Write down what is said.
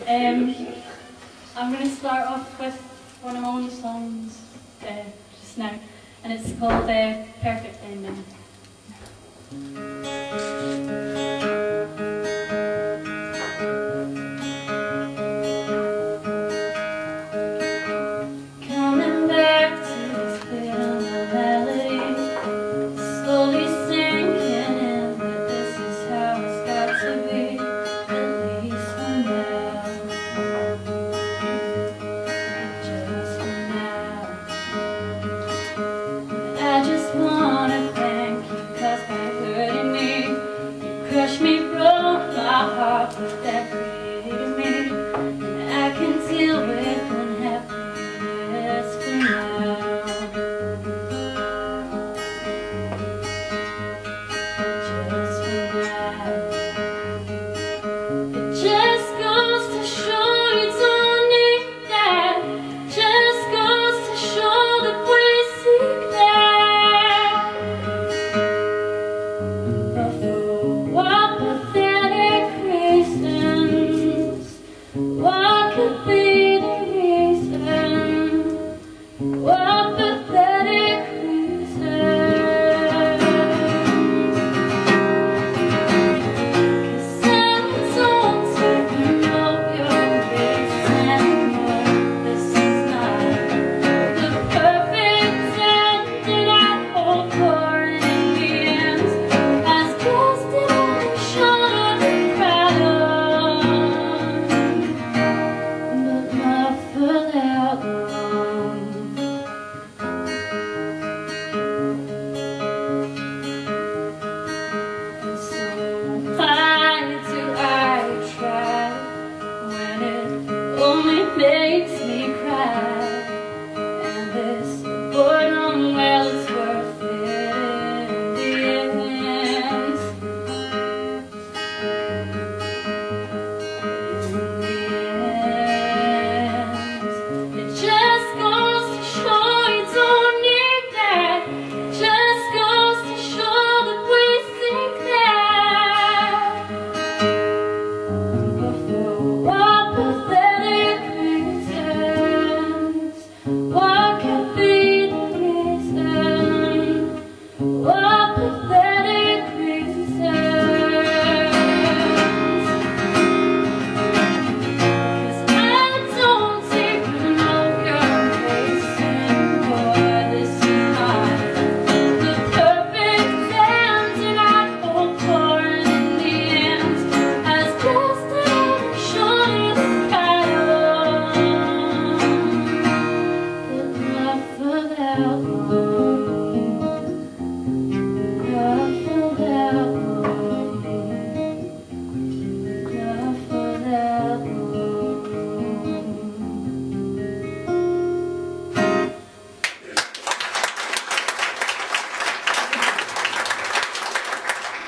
I'm going to start off with one of my own songs just now, and it's called Perfect Ending. Coming back to this bit of melody, slowly sinking in that this is how it's got to be, at least for now. Just for now. I just wanna thank you, 'cause by hurting me, you crushed me, broke my heart, but